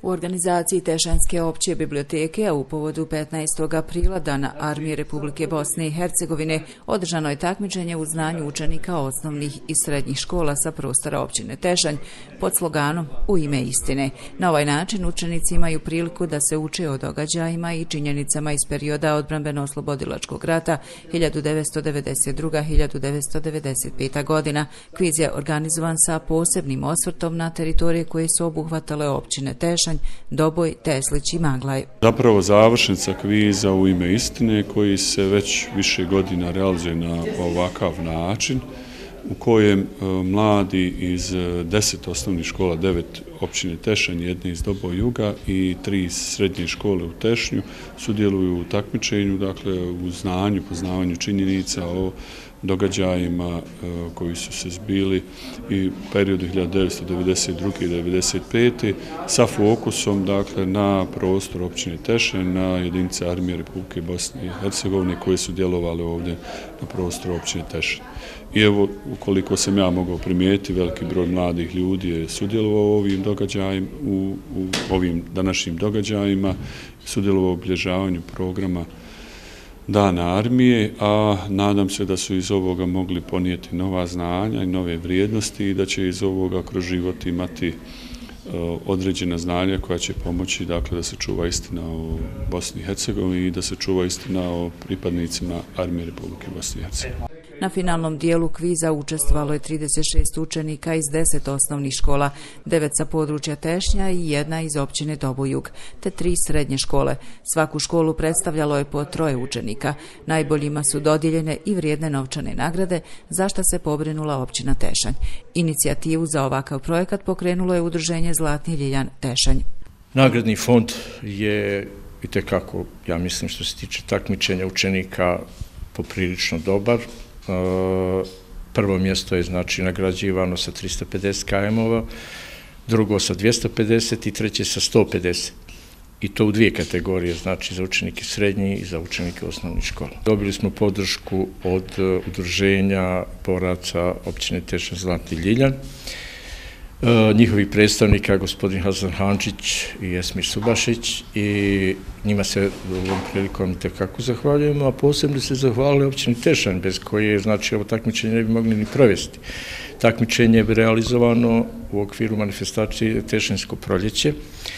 U organizaciji Tešanske opće biblioteke, a u povodu 15. aprila Dana Armije Republike Bosne i Hercegovine, održano je takmičenje u znanju učenika osnovnih i srednjih škola sa prostora općine Tešanj pod sloganom U ime istine. Na ovaj način učenici imaju priliku da se uče o događajima i činjenicama iz perioda odbrambeno-oslobodilačkog rata 1992-1995. godina. Kviz je organizovan sa posebnim osvrtom na teritorije koje su obuhvatale općine Tešanj, Doboj, Teslić i Maglaj. Zapravo završnica kviza U ime istine koji se već više godina realizuje na ovakav način, u kojem mladi iz 10 osnovnih škola, 9 općine Tešanj, jedne iz Doboj juga i 3 srednje škole u Tešnju sudjeluju u takmičenju, dakle u znanju, poznavanju činjenica o događajima koji su se zbili i u periodu 1992. i 1995. sa fokusom dakle, na prostor općine Tešanj, na jedinice Armije Republike Bosne i Hercegovine koje su djelovale ovdje na prostoru općine Tešanj. I evo, ukoliko sam ja mogao primijetiti, veliki broj mladih ljudi je sudjelovao u ovim događajima, u ovim današnjim događajima, sudjelovao u obilježavanju programa Dana Armije, a nadam se da su iz ovoga mogli ponijeti nova znanja i nove vrijednosti i da će iz ovoga kroz život imati određena znanja koja će pomoći dakle, da se čuva istina o Bosni i Hercegovini i da se čuva istina o pripadnicima Armije Republike Bosne i Hercegovine. Na finalnom dijelu kviza učestvovalo je 36 učenika iz 10 osnovnih škola, 9 sa područja Tešnja i 1 iz općine Dobojug, te 3 srednje škole. Svaku školu predstavljalo je po 3 učenika. Najboljima su dodijeljene i vrijedne novčane nagrade, za što se pobrinula općina Tešanj. Inicijativu za ovakav projekat pokrenulo je udruženje Zlatni Ljiljan Tešanj. Nagradni fond je itekako, ja mislim što se tiče takmičenja učenika, poprilično dobar. Prvo mjesto je znači nagrađivano sa 350 km-ova, drugo sa 250 i treće sa 150. I to u 2 kategorije, znači za učenike srednjih i za učenike osnovnih škola. Dobili smo podršku od udruženja boraca općine Tešanj Zlatni Ljiljan, njihovih predstavnika gospodin Hasan Handžić i Esmir Subašić i njima se ovom prilikom itekako zahvaljujemo, a posebno se zahvalili općini Tešanj bez koje znači ovo takmičenje ne bi mogli ni provesti. Takmičenje je realizovano u okviru manifestacije Tešanjsko proljeće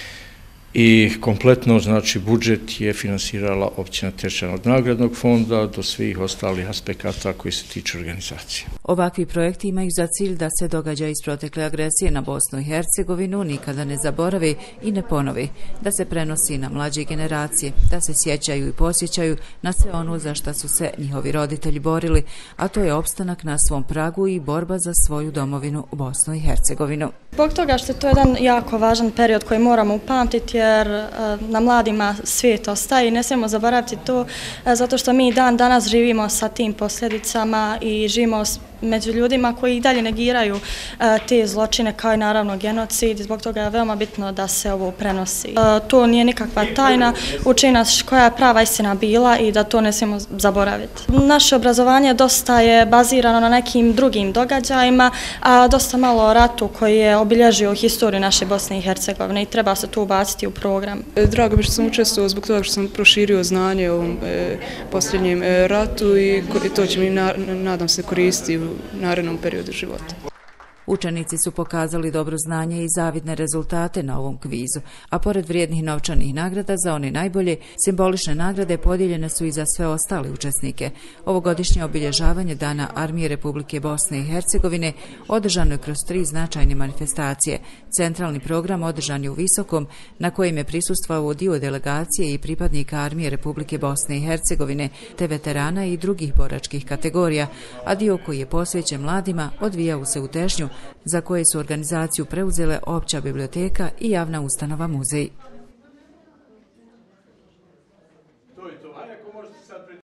i kompletno znači budžet je finansirala općina Tešanj od nagradnog fonda do svih ostalih aspekata koji se tiču organizacije. Ovakvi projekti imaju za cilj da se događaj iz protekle agresije na Bosnu i Hercegovinu nikada ne zaborave i ne ponovi, da se prenosi na mlađe generacije, da se sjećaju i posjećaju na sve ono za što su se njihovi roditelji borili, a to je opstanak na svom pragu i borba za svoju domovinu Bosnu i Hercegovinu. Zbog toga što je to jedan jako važan period koji moramo upamtiti jer na mladima svijet ostaje i ne smijemo zaboraviti to zato što mi dan danas živimo sa tim posljedicama i živimo među ljudima koji i dalje negiraju te zločine kao i naravno genocid. Zbog toga je veoma bitno da se ovo prenosi. To nije nikakva tajna, uči nas koja je prava istina bila i da to ne smijemo zaboraviti. Naše obrazovanje dosta je bazirano na nekim drugim događajima, a dosta malo o ratu koji je obilježio historiju naše Bosne i Hercegovine i treba se to ubaciti u program. Drago mi što sam učestvovao zbog toga što sam proširio znanje o ovom posljednjem ratu i to će mi nadam se koristiti u narednom periodu života. Učenici su pokazali dobro znanje i zavidne rezultate na ovom kvizu, a pored vrijednih novčanih nagrada za one najbolje, simbolične nagrade podijeljene su i za sve ostale učesnike. Ovogodišnje obilježavanje Dana Armije Republike Bosne i Hercegovine održano je kroz 3 značajne manifestacije. Centralni program održan je u Visokom, na kojem je prisustvovao dio delegacije i pripadnika Armije Republike Bosne i Hercegovine, te veterana i drugih boračkih kategorija, a dio koji je posvećen mladima odvijao se u Tešnju, za koje su organizaciju preuzele opća biblioteka i javna ustanova muzej.